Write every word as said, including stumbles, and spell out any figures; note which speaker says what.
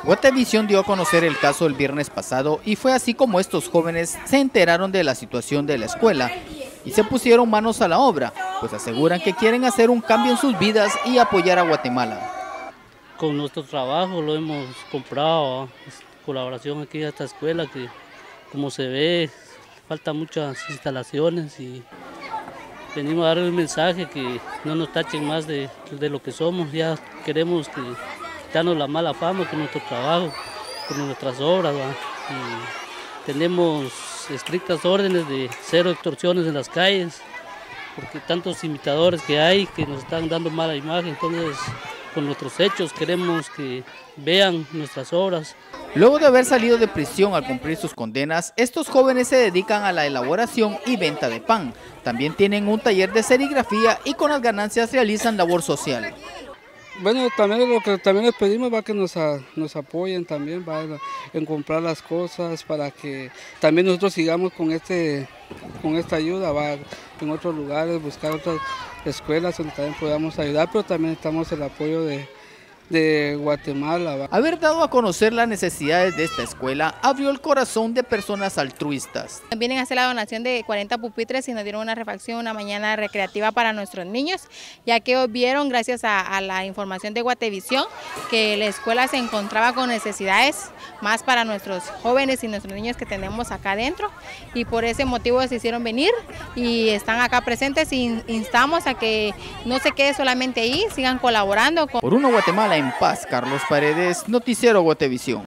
Speaker 1: Guatevisión dio a conocer el caso el viernes pasado y fue así como estos jóvenes se enteraron de la situación de la escuela y se pusieron manos a la obra, pues aseguran que quieren hacer un cambio en sus vidas y apoyar a Guatemala.
Speaker 2: Con nuestro trabajo lo hemos comprado, colaboración aquí a esta escuela que como se ve faltan muchas instalaciones y venimos a dar un mensaje que no nos tachen más de, de lo que somos. Ya queremos que quitarnos la mala fama con nuestro trabajo, con nuestras obras, ¿va? Y tenemos estrictas órdenes de cero extorsiones en las calles, porque tantos imitadores que hay que nos están dando mala imagen. Entonces con nuestros hechos queremos que vean nuestras obras.
Speaker 1: Luego de haber salido de prisión al cumplir sus condenas, estos jóvenes se dedican a la elaboración y venta de pan. También tienen un taller de serigrafía y con las ganancias realizan labor social.
Speaker 3: Bueno, también lo que también les pedimos va que nos, a, nos apoyen también va en comprar las cosas para que también nosotros sigamos con este con esta ayuda, va en otros lugares, buscar otras escuelas donde también podamos ayudar, pero también estamos el apoyo de de Guatemala. ¿Va?
Speaker 1: Haber dado a conocer las necesidades de esta escuela abrió el corazón de personas altruistas.
Speaker 4: Vienen a hacer la donación de cuarenta pupitres y nos dieron una refacción, una mañana recreativa para nuestros niños, ya que vieron gracias a, a la información de Guatevisión que la escuela se encontraba con necesidades más para nuestros jóvenes y nuestros niños que tenemos acá adentro, y por ese motivo se hicieron venir y están acá presentes y instamos a que no se quede solamente ahí, sigan colaborando. Con...
Speaker 1: Por Uno Guatemala en paz, Carlos Paredes, Noticiero Guatevisión.